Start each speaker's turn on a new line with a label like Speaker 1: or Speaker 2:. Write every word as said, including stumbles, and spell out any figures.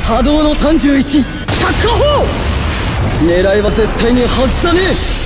Speaker 1: 波動のさんじゅういち着火砲。狙いは絶対に外さねえ。